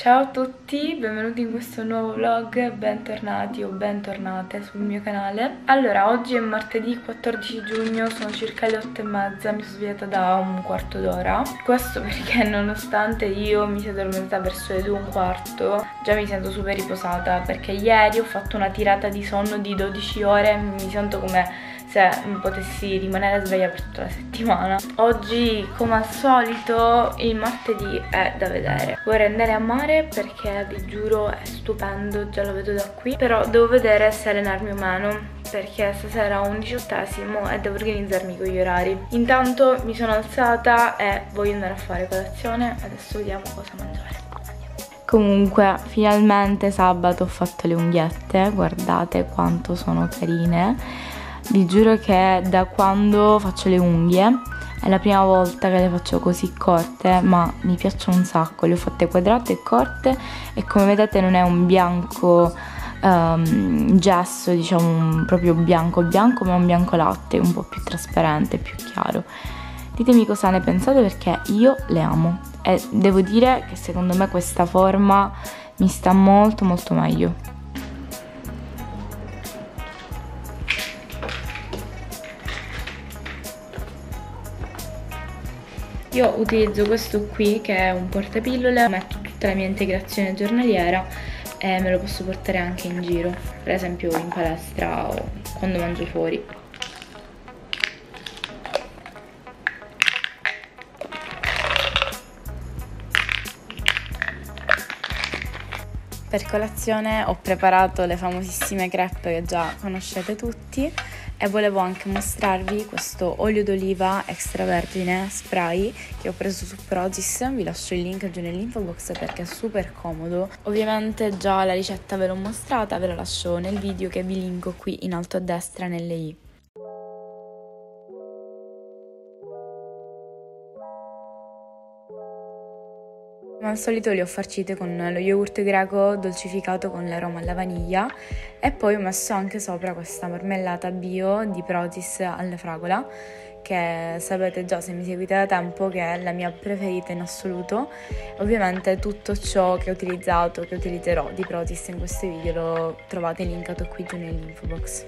Ciao a tutti, benvenuti in questo nuovo vlog, bentornati o bentornate sul mio canale. Allora, oggi è martedì 14 giugno, sono circa le 8:30, mi sono svegliata da un quarto d'ora. Questo perché nonostante io mi sia addormentata verso le 2:15, già mi sento super riposata perché ieri ho fatto una tirata di sonno di 12 ore, mi sento come se potessi rimanere sveglia per tutta la settimana. Oggi, come al solito, il martedì è da vedere. Vorrei andare a mare perché vi giuro è stupendo, già lo vedo da qui. Però devo vedere se allenarmi o meno, perché stasera ho un 18esimo e devo organizzarmi con gli orari. Intanto mi sono alzata e voglio andare a fare colazione. Adesso vediamo cosa mangiare. Comunque, finalmente sabato ho fatto le unghiette, guardate quanto sono carine. Vi giuro che da quando faccio le unghie è la prima volta che le faccio così corte, ma mi piacciono un sacco. Le ho fatte quadrate e corte e come vedete non è un bianco gesso, diciamo proprio bianco bianco, ma un bianco latte, un po' più trasparente, più chiaro. Ditemi cosa ne pensate perché io le amo e devo dire che secondo me questa forma mi sta molto molto meglio. Io utilizzo questo qui che è un portapillole, metto tutta la mia integrazione giornaliera e me lo posso portare anche in giro, per esempio in palestra o quando mangio fuori. Per colazione ho preparato le famosissime crepe che già conoscete tutti e volevo anche mostrarvi questo olio d'oliva extravergine spray che ho preso su Prozis. Vi lascio il link giù nell'info box perché è super comodo. Ovviamente già la ricetta ve l'ho mostrata, ve la lascio nel video che vi linko qui in alto a destra nelle i. Come al solito li ho farcite con lo yogurt greco dolcificato con l'aroma alla vaniglia e poi ho messo anche sopra questa marmellata bio di Prozis alla fragola che sapete già se mi seguite da tempo che è la mia preferita in assoluto. Ovviamente tutto ciò che ho utilizzato, che utilizzerò di Prozis in questo video lo trovate linkato qui giù nell'info box.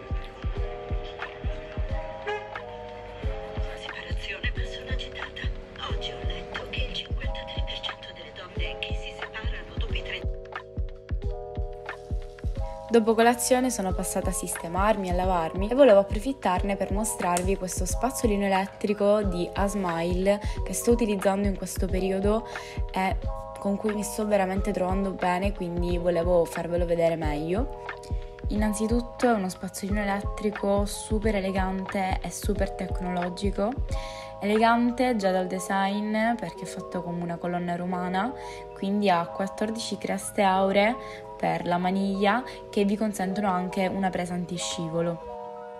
Dopo colazione sono passata a sistemarmi, a lavarmi e volevo approfittarne per mostrarvi questo spazzolino elettrico di Asmile che sto utilizzando in questo periodo e con cui mi sto veramente trovando bene, quindi volevo farvelo vedere meglio. Innanzitutto è uno spazzolino elettrico super elegante e super tecnologico. Elegante già dal design perché è fatto come una colonna romana, quindi ha 14 creste auree per la maniglia che vi consentono anche una presa antiscivolo.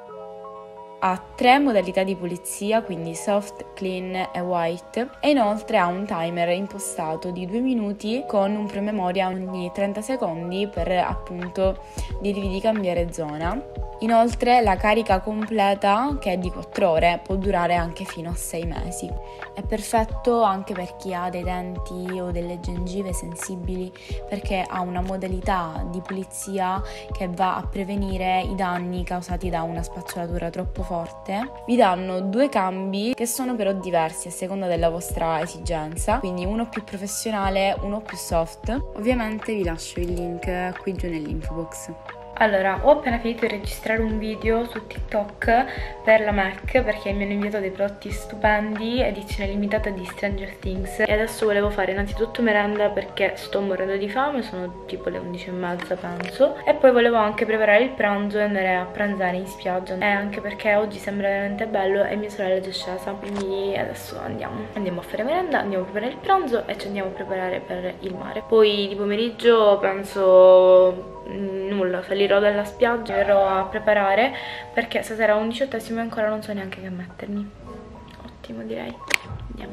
Ha 3 modalità di pulizia, quindi soft, clean e white, e inoltre ha un timer impostato di 2 minuti con un promemoria ogni 30 secondi per appunto dirvi di cambiare zona. Inoltre la carica completa, che è di 4 ore, può durare anche fino a 6 mesi. È perfetto anche per chi ha dei denti o delle gengive sensibili perché ha una modalità di pulizia che va a prevenire i danni causati da una spazzolatura troppo forte. Vi danno 2 cambi che sono però diversi a seconda della vostra esigenza, quindi uno più professionale, uno più soft. Ovviamente vi lascio il link qui giù nell'info box. Allora, ho appena finito di registrare un video su TikTok per la MAC perché mi hanno inviato dei prodotti stupendi, edizione limitata di Stranger Things e adesso volevo fare innanzitutto merenda perché sto morendo di fame, sono tipo le 11:30 penso, e poi volevo anche preparare il pranzo e andare a pranzare in spiaggia e anche perché oggi sembra veramente bello e mia sorella è già scesa, quindi adesso andiamo a fare merenda, andiamo a preparare il pranzo e ci andiamo a preparare per il mare. Poi di pomeriggio penso nulla, salirò dalla spiaggia e verrò a preparare perché stasera ho un 18esimo e ancora non so neanche che mettermi. Ottimo, direi. Andiamo.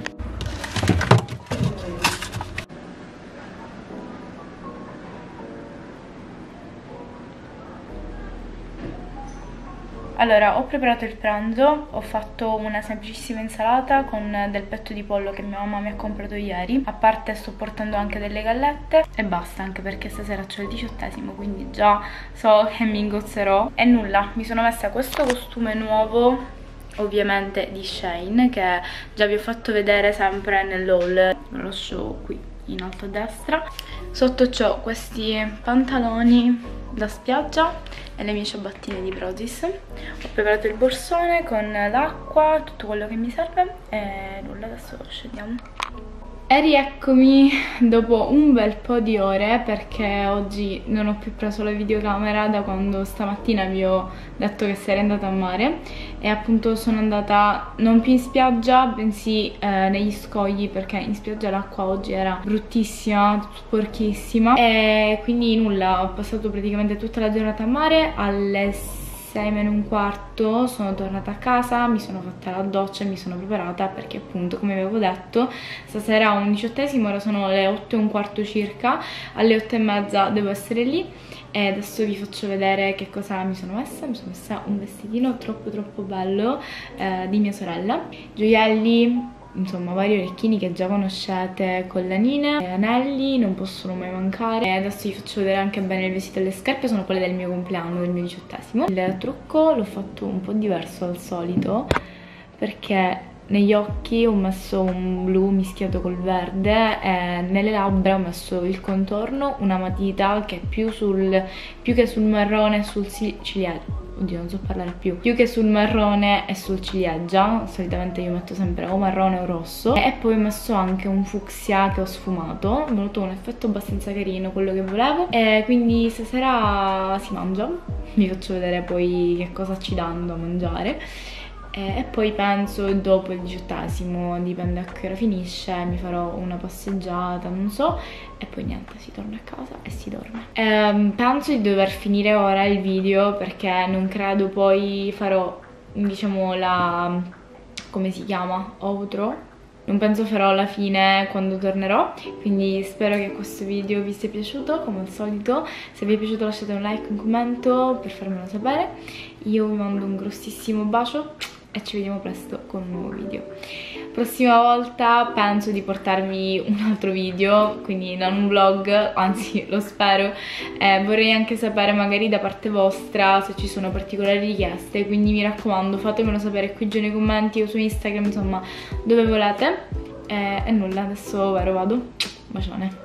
Allora, ho preparato il pranzo, ho fatto una semplicissima insalata con del petto di pollo che mia mamma mi ha comprato ieri. A parte sto portando anche delle gallette e basta, anche perché stasera c'è il 18°, quindi già so che mi ingozzerò. E nulla, mi sono messa questo costume nuovo, ovviamente di Shein, che già vi ho fatto vedere sempre nell'haul. Ve lo lascio qui in alto a destra. Sotto c'ho questi pantaloni da spiaggia e le mie ciabattine di Prozis. Ho preparato il borsone con l'acqua, tutto quello che mi serve e nulla, adesso scendiamo. E rieccomi dopo un bel po' di ore, perché oggi non ho più preso la videocamera da quando stamattina vi ho detto che sarei andata a mare, e appunto sono andata non più in spiaggia bensì negli scogli, perché in spiaggia l'acqua oggi era bruttissima, sporchissima, e quindi nulla, ho passato praticamente tutta la giornata a mare. Alle 6:45 sono tornata a casa, mi sono fatta la doccia e mi sono preparata, perché appunto, come avevo detto, stasera ho un 18°, ora sono le 8:15 circa, alle 8:30 devo essere lì. E adesso vi faccio vedere che cosa mi sono messa. Mi sono messa un vestitino troppo bello di mia sorella, gioielli, insomma vari orecchini che già conoscete, collanine, anelli, non possono mai mancare. E adesso vi faccio vedere anche bene il vestito e le scarpe, sono quelle del mio compleanno, del mio 18°. Il trucco l'ho fatto un po' diverso dal solito, perché negli occhi ho messo un blu mischiato col verde e nelle labbra ho messo il contorno, una matita che più che sul marrone e sul ciliegia. Oddio, non so parlare più che sul marrone e sul ciliegia. Solitamente io metto sempre o marrone o rosso, e poi ho messo anche un fucsia che ho sfumato. Ho avuto un effetto abbastanza carino, quello che volevo, e quindi stasera si mangia. Vi faccio vedere poi che cosa ci danno a mangiare. E poi penso dopo il 18°, dipende a che ora finisce, mi farò una passeggiata, non so, e poi niente, si torna a casa e si dorme. Penso di dover finire ora il video, perché non credo poi farò, diciamo, la... come si chiama? Outro? Non penso farò la fine quando tornerò, quindi spero che questo video vi sia piaciuto, come al solito. Se vi è piaciuto lasciate un like, un commento per farmelo sapere. Io vi mando un grossissimo bacio e ci vediamo presto con un nuovo video. Prossima volta penso di portarvi un altro video, quindi non un vlog, anzi lo spero. Vorrei anche sapere magari da parte vostra se ci sono particolari richieste, quindi mi raccomando fatemelo sapere qui giù nei commenti o su Instagram, insomma dove volete. E nulla, adesso vado. Bacione.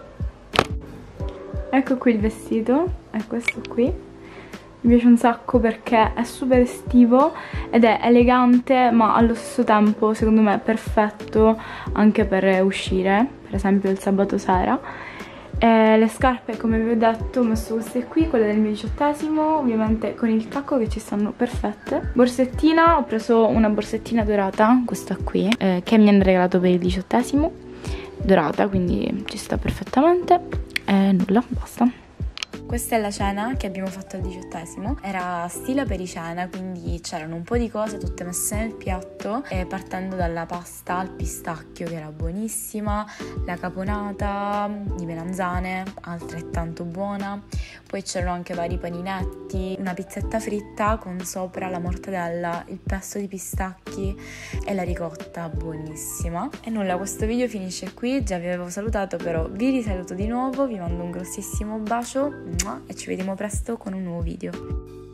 Ecco qui il vestito, è questo qui. Mi piace un sacco perché è super estivo ed è elegante, ma allo stesso tempo secondo me è perfetto anche per uscire, per esempio il sabato sera. E le scarpe, come vi ho detto, ho messo queste qui, quelle del mio 18°, ovviamente con il tacco, che ci stanno perfette. Borsettina, ho preso una borsettina dorata, questa qui, che mi hanno regalato per il 18°, dorata, quindi ci sta perfettamente. E nulla, basta. Questa è la cena che abbiamo fatto al 18°, era stile pericena, quindi c'erano un po' di cose tutte messe nel piatto, partendo dalla pasta al pistacchio che era buonissima, la caponata di melanzane altrettanto buona, poi c'erano anche vari paninetti, una pizzetta fritta con sopra la mortadella, il pesto di pistacchi e la ricotta buonissima. E nulla, questo video finisce qui, già vi avevo salutato, però vi risaluto di nuovo, vi mando un grossissimo bacio e ci vediamo presto con un nuovo video.